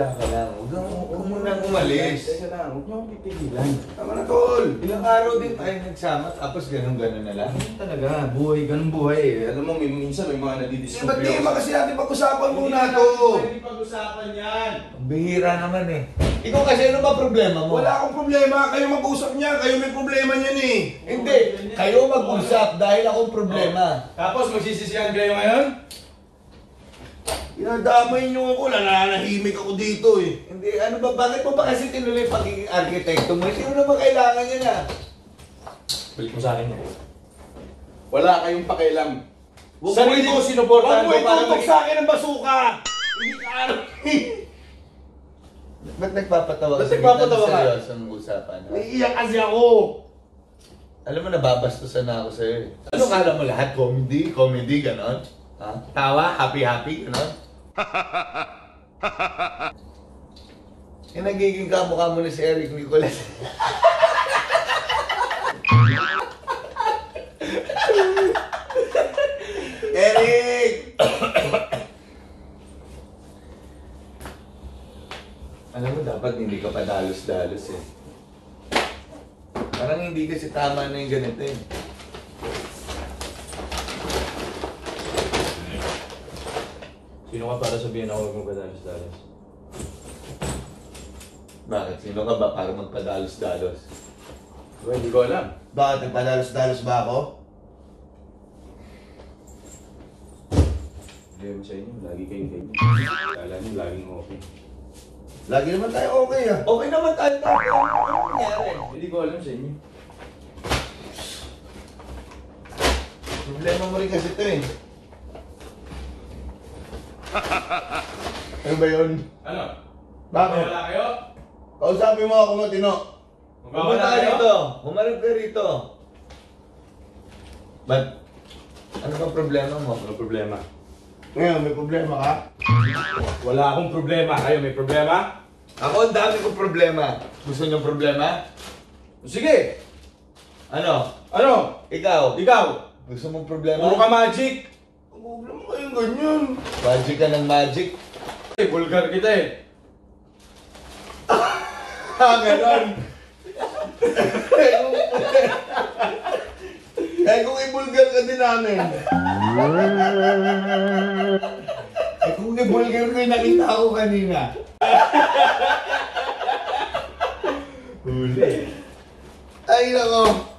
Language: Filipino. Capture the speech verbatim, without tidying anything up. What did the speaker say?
Diyan ka lang. Huwag kang huwag mo nang umalis. Teka lang, huwag niyo akong pipigilan. Tama na, tol. Ilang araw din tayo nagsama, tapos ganun-ganun na lang. Ganun talaga, buhay, ganun buhay eh. Alam mo, may, minsan may mga Eh, nadidiscover. ba't di ba kasi natin pag-usapan muna to? Hindi pag-usapan yan. Ang bihira naman eh. Ikaw kasi ano ba problema mo? Wala akong problema. Kayo mag-usap niya. Kayo may problema niyan eh. Hindi. Kayo mag-usap dahil akong problema. Tapos magsisisihan kayo ngayon? Inadamay niyo ako. Nananahimik ako dito eh. Hindi, ano ba, bakit mo ba kasi tinuloy pagiging arkitekto mo? Hindi mo naman kailangan yan ah. Balik mo sa akin yan. Wala kayong pakialam. Sarili ko sinuportahan Huwag mo ko para itutok maging- sa akin ng basuka! Hindi ka alam eh. Ba't nagpapatawa Ba't ka? nagpapatawa ka? Seryosong usapan. Ha? Naiiyak kasi ako. Alam mo, nababastusan na ako sa'yo eh. Ano kala mo lahat? Comedy? Comedy, ganon? Ha? Tawa? Happy-happy, ganon? Yung nagiging kamukha mo na si Eric Nicolas. Eric! Alam mo, dapat hindi ka pa dalos-dalos eh. Parang hindi kasi tama na yung ganito eh. Sino ka para sabihin ako huwag mong padalos-dalos? Bakit? Sino ka ba para magpadalos-dalos? Well, hindi ko alam. Bakit? Nagpadalos-dalos ba ako? Hindi mo sa inyo, lagi kayo kayo. Kala niyo, laging okay. Lagi naman tayo okay ah. Okay naman tayo tayo. Ano nangyari? Hindi ko alam sa inyo. Problema mo rin kasi ito eh. Ano ba yun? Ano? Bakit? Wala kayo? Kausapin mo ako matino. Magwawala Pumunta ka kayo? rito. Humarap ka rito. Ba't? Ano ba problema mo? Ano problema? Ngayon, may problema ka? Wala akong problema. Kayo may problema? Ako ang dami kong problema. Gusto niyo problema? Sige! Ano? Ano? Ikaw? Ikaw? Gusto mong problema? Puro ka magic! Huwag naman kayong ganyan. Magic ka ng magic. Eh, vulgar kita eh. Ah, ganon. Eh kung ibulgar ka din namin. Eh kung ibulgar ko yung nakita ko kanina. Huli. Ay nako.